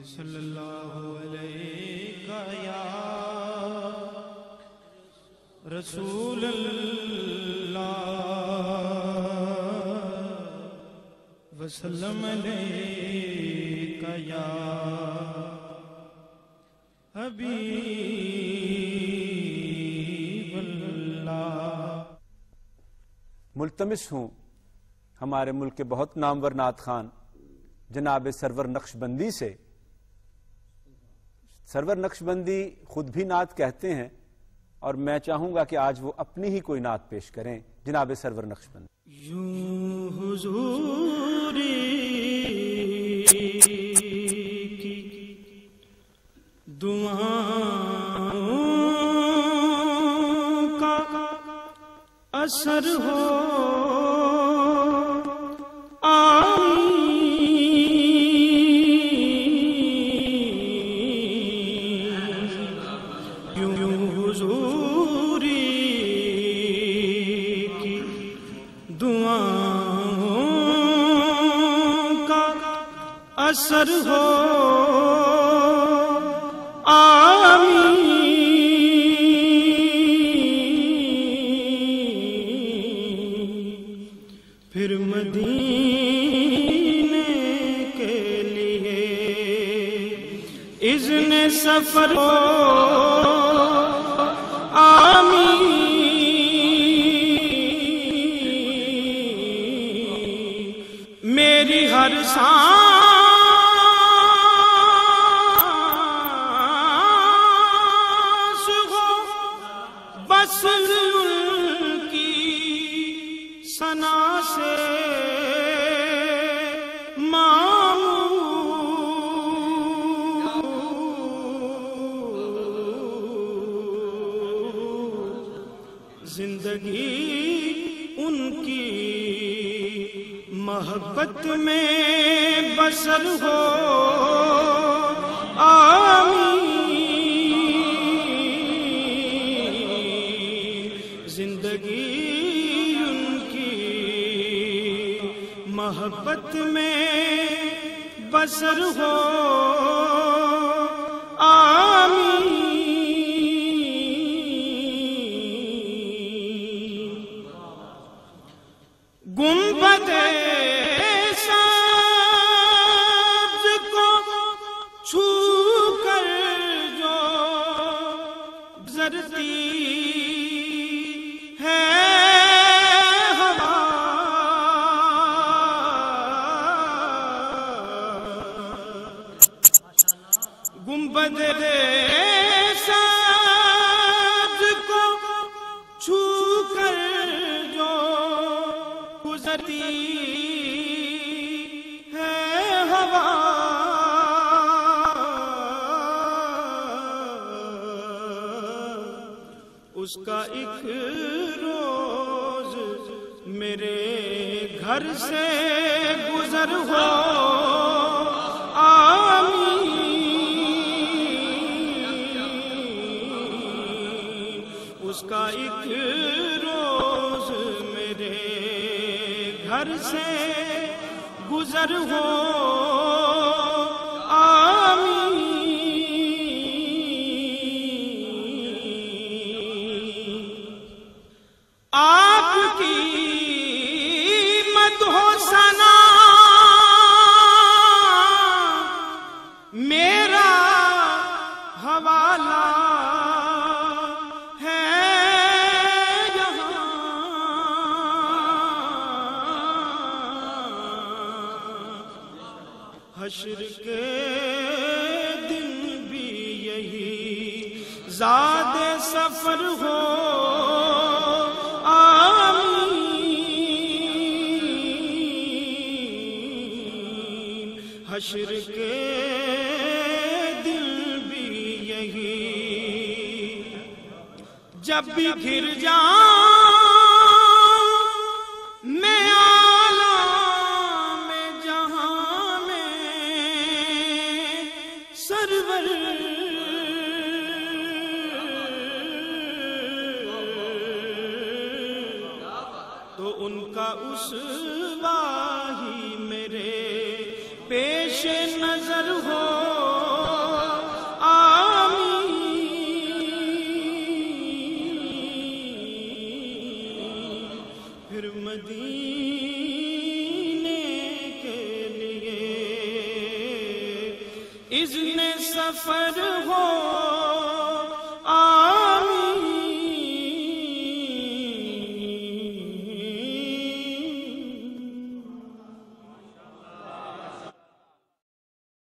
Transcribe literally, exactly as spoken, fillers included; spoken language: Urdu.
صلی اللہ علیہ یا رسول اللہ وسلم علیہ یا حبیب اللہ۔ ملتمس ہوں ہمارے ملک کے بہت نامور نعت خوان جناب سرور نقشبندی سے۔ سرور نقشبندی خود بھی نعت کہتے ہیں اور میں چاہوں گا کہ آج وہ اپنی ہی کوئی نعت پیش کریں جناب سرور نقشبندی۔ یوں حضوری کی دعاؤں کا اثر ہو اثر ہو آمین۔ پھر مدینے کے لیے اذن سفر ہو آمین۔ میری ہر سانس ثنا سے معمور، زندگی ان کی محبت میں بسر ہو آمین۔ زندگی محبت میں بسر ہو آمین۔ گنبد سبز کو چھو کر جو گزرتی گنبد سبز کو چھو کر جو گزرتی ہے ہوا، اس کا ایک روز میرے گھر سے گزر ہو اس کا ایک روز میرے گھر سے گزر ہو آمین۔ آپ کی مدح و ثنا میرا حوالہ حشر کے دن بھی یہی زاد سفر ہو آمین۔ حشر کے دن بھی یہی جب بھی گھر جاؤں میں سرور تو ان کا اسوہ ہی میرے پیش نظر ہو مدینے کے لیے اذن سفر ہو